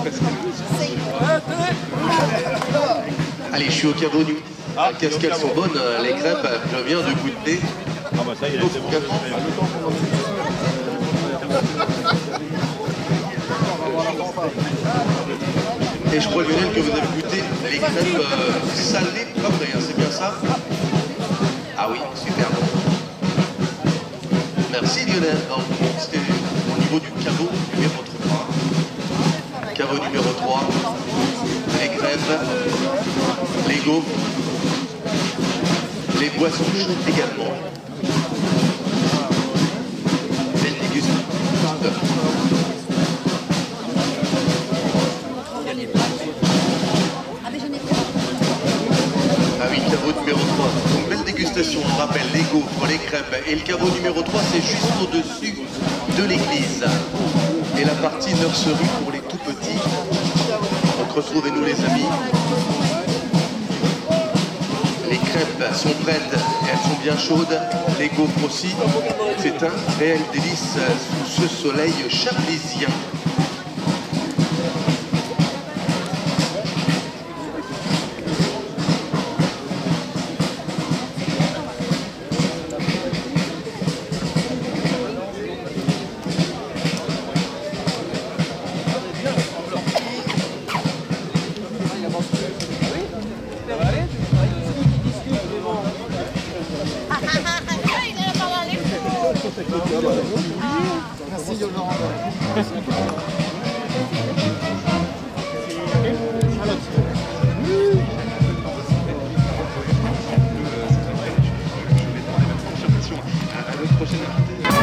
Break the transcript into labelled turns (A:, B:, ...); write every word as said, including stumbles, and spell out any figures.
A: Allez, je suis au caveau du... Ah, qu'est-ce qu'elles sont bonnes, les crêpes. Je viens de goûter.
B: Ah bah ça, il a été bon.
A: Et je crois, Lionel, que vous avez goûté les crêpes euh, salées poivrées, hein, c'est bien ça? Ah oui, super bon. Merci Lionel. C'était au niveau du caveau numéro trois. Caveau numéro trois. Les crêpes, les gaufres, les boissons chaudes également. Belle dégustation. Ah oui, caveau numéro trois. Donc belle dégustation, on rappelle les gaufres, les crêpes. Et le caveau numéro trois, c'est juste au-dessus de l'église. Et la partie nurserie pour les tout petits. Donc retrouvez-nous les amis. Les crêpes sont prêtes et elles sont bien chaudes. Les gaufres aussi. C'est un réel délice sous ce soleil charlisien.
C: Merci de Laurent.
A: À notre prochaine activité.